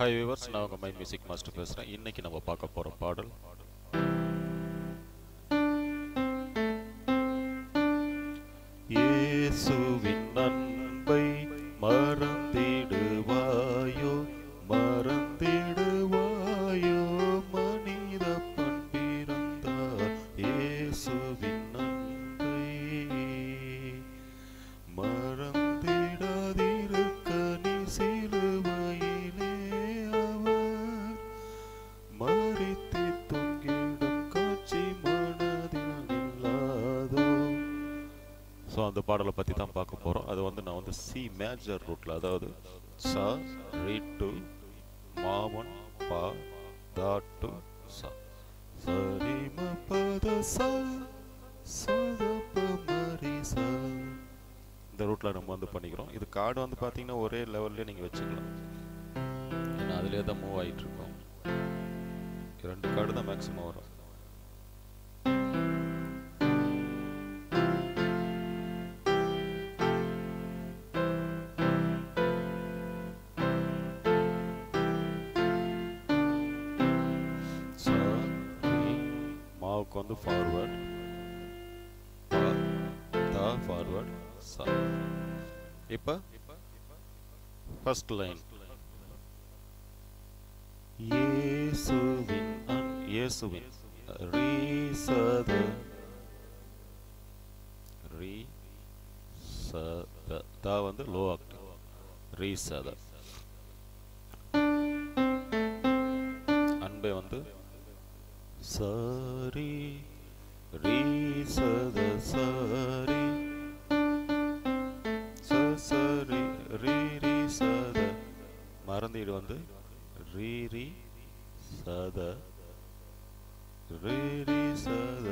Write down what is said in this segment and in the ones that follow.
Hi viewers, நான் உங்கள் my music master பேசுகிறேன். இன்றைக்கி நம்ம பார்க்க போகிற பாடல் இயேசுவின் அன்பை மறந்திடுவாயோ, மறந்திடுவாயோ, மனித பண்பிருந்தார் இயேசுவின் அன்பை மறந்திடாதிருக்க நீ சிலுவையிலே அவர் மரித்து தொங்கிடும் காட்சி மனதில் இல்லாதோ. ஸோ அந்த பாடலை பற்றி தான் பார்க்க போகிறோம். அது வந்து நான் வந்து சி மேஜர் ரூட்டில், அதாவது சா ரீ டு மாவன் பா தா டு சா சரி ம பத சா சத ப மரி சா, இந்த ரூட்டில் நம்ம வந்து பண்ணிக்கிறோம். இது கார்டு வந்து பார்த்தீங்கன்னா ஒரே லெவல்லே நீங்கள் வச்சுக்கலாம், ஏன்னா அதிலே தான் மூவ் ஆகிட்டு இருக்கோம். 2 கார்டு தான் மேக்ஸிமம் வரும். மாவுக்கு வந்து ஃபார்வர்ட், பா தா ஃபார்வர்ட் சா. இப்போ ஃபர்ஸ்ட் லைன் இயேசுவின் இயேசுவின் ரீ சத ரீ சத, தா வந்து லோ ஆக்டிவ், ரீ சத. அன்பே வந்து சாரி ரீ சத சாரி சரி ரீ ரீ சத. மறந்தீடு வந்து ரீ ரீ சத ரீ ரீ சத.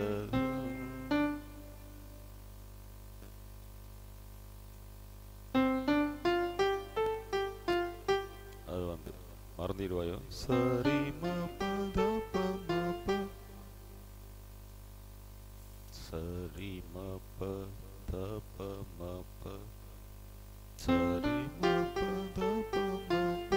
அது வந்து மறந்திடுவாயோ சரி ம பத ப ம ப சரி ம ப த ப ம ப சரி ம ப த ப ம ப.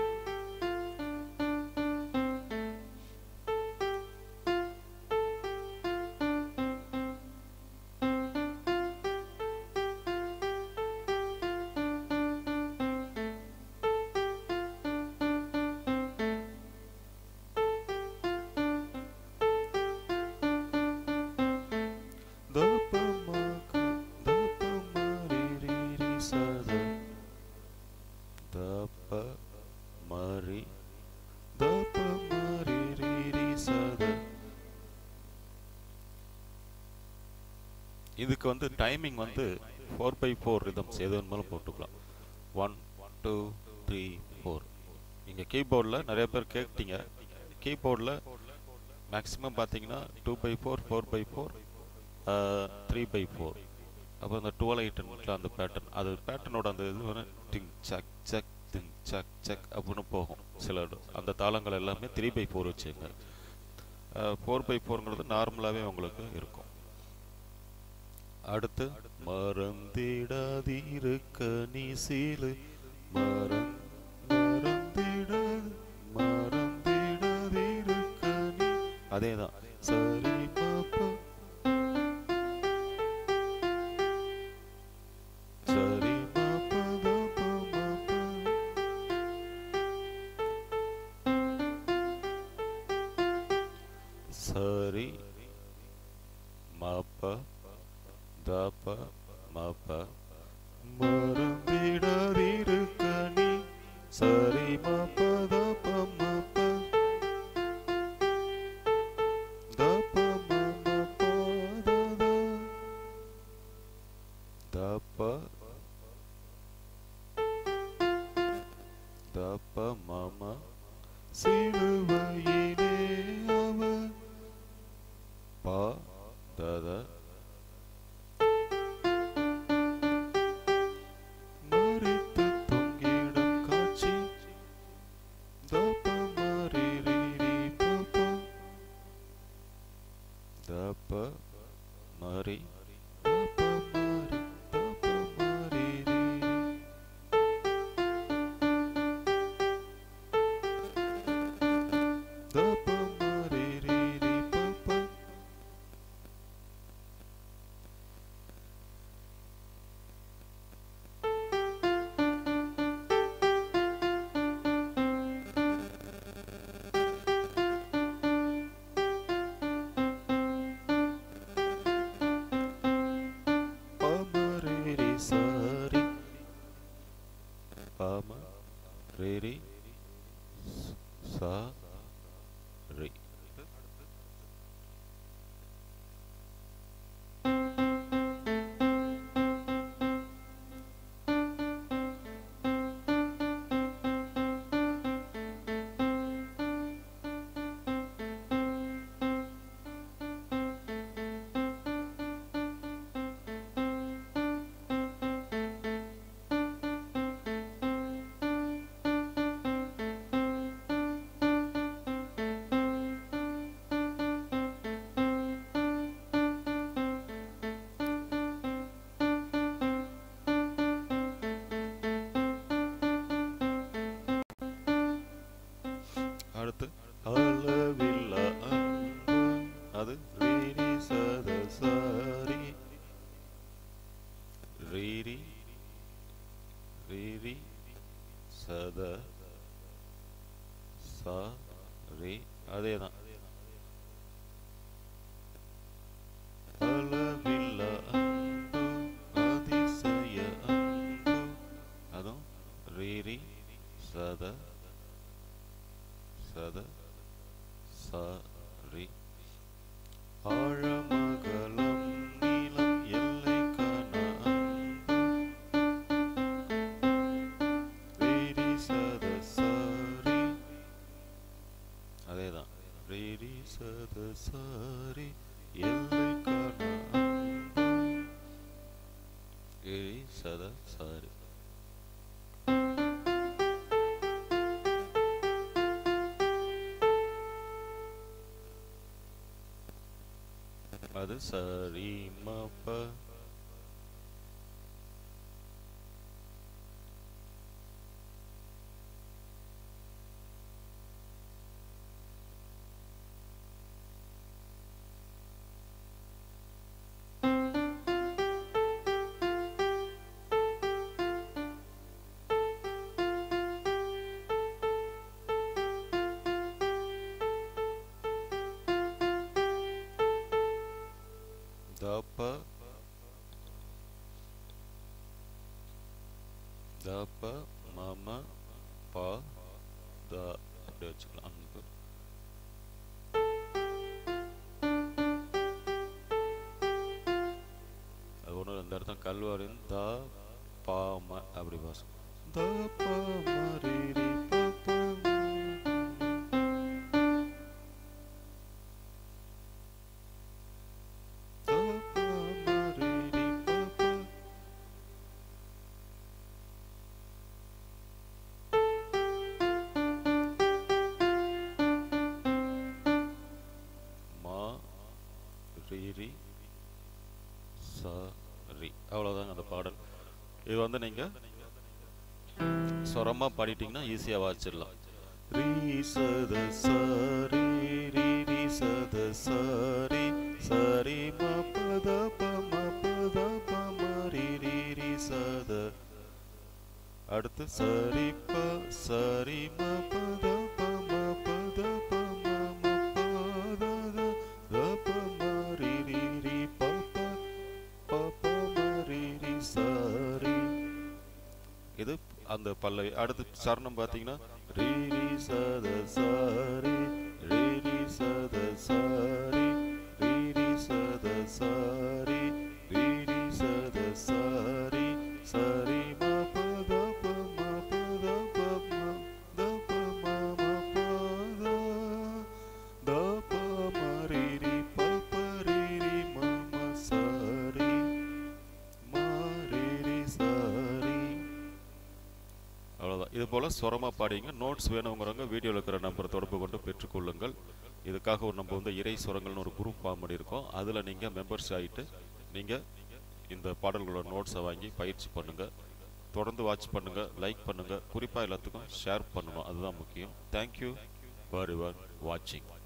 இதுக்கு வந்து டைமிங் வந்து 4/4 ரிதம்ஸ் எது வேணுமாலும் போட்டுக்கலாம். 1 2 3 4. நீங்கள் கீபோர்டில் நிறைய பேர் கேட்டீங்க, கீபோர்டில் மேக்ஸிமம் பார்த்தீங்கன்னா 2/4 4/4 3/4. அப்போ அந்த 12/8 அந்த பேட்டர்ன், அது பேட்டர்னோட அந்த இது வந்து டிங் சக் சக் டிங் சக் சக் அப்படின்னு போகும். சில அந்த தாளங்கள் எல்லாமே 3/4 வச்சுங்க. 4/4ங்கிறது நார்மலாகவே உங்களுக்கு இருக்கும். அடுத்து மறந்திடாதிருக்க நீ சிலு மறந்திடாதிருக்க நீ, அதேதான் சரி ம ப சரி ம ப த ப ம ப சரி ம ப த ப ம ப மறந்திடாதிருக்க நீ சரி ம ப த ப ம ப த ப ம ம ப த த த ப த ப ம ம சிலுவையிலே அவர் பா த த மரித்து தொங்கிடும் காட்சி த ப ம ரீ ரீ ரீ ப ப த ப ம ரீ த ப ம ரீ த ப ம ரீ ரீ. ரீ சா ரீ. அடுத்து அளவில்லா அன்பு, அது ரீரி சத சாரி ரீரி ரீரி சத சா ரீ. அதேதான். அளவில்லா அன்பு அதிசய அன்பு, அதுவும் ரீரி சத சத சாரி. ஆழமகலம் நீளம் எல்லை காண அன்பு, ரீரி சத சாரி. அதேதான். ரீரி சத சாரி எல்லை காண அன்பு, ரீரி சத சாரி. அது சரி மப. தப தப மம ப த அப்படி வச்சுக்கலாம். அன்பு. அது ஒன்று இந்த அர்த்தம் கல்வாரின் த பாம அப்படி வாசம். த பாம ரீரி பப. ரீரி சாரி. அவ்வளோதாங்க அந்த பாடல். இது வந்து நீங்கள் சொரமாக பாடிட்டிங்கன்னா ஈஸியாக வாசிச்சிடலாம். ரீ சத சாரி ரீரி சத சாரி சாரி ம பத ப ம பத ப ம ரீரி ரீ சத. அடுத்து சரி ப சரி ம பத ப ம பத ப ம ம பத த ப ம ரீரி ரீ ப ப ப ப ம ரீரி சாரி. இது அந்த பல்லவி. அடுத்து சரணம் பார்த்தீங்கன்னா ரீரி சத சாரி ரீரி சத சாரி ரீரி சத சாரி ரீரி சத சாரி சரி ம பத ப ம பத ப ம த ப ம ம பத த ப ம ரீரி ப ப ரீரி ம ம சாரி ம ரீரி சாரி. அவ்வளோதான். இது போல் ஸ்வரமாக பாடிங்க. நோட்ஸ் வேணுங்கிறவங்க வீடியோவில் இருக்கிற நம்பர் தொடர்பு கொண்டு பெற்றுக்கொள்ளுங்கள். இதுக்காக ஒரு நம்ம வந்து இறை சுரங்கள்னு ஒரு குரூப் ஃபார்ம் பண்ணியிருக்கோம். அதில் நீங்கள் மெம்பர்ஸ் ஆகிட்டு நீங்கள் இந்த பாடல்களோட நோட்ஸை வாங்கி பயிற்சி பண்ணுங்கள். தொடர்ந்து வாட்ச் பண்ணுங்கள், லைக் பண்ணுங்கள், குறிப்பாக எல்லாத்துக்கும் ஷேர் பண்ணணும். அதுதான் முக்கியம். தேங்க்யூ ஃபார் யுவர் வாட்சிங்.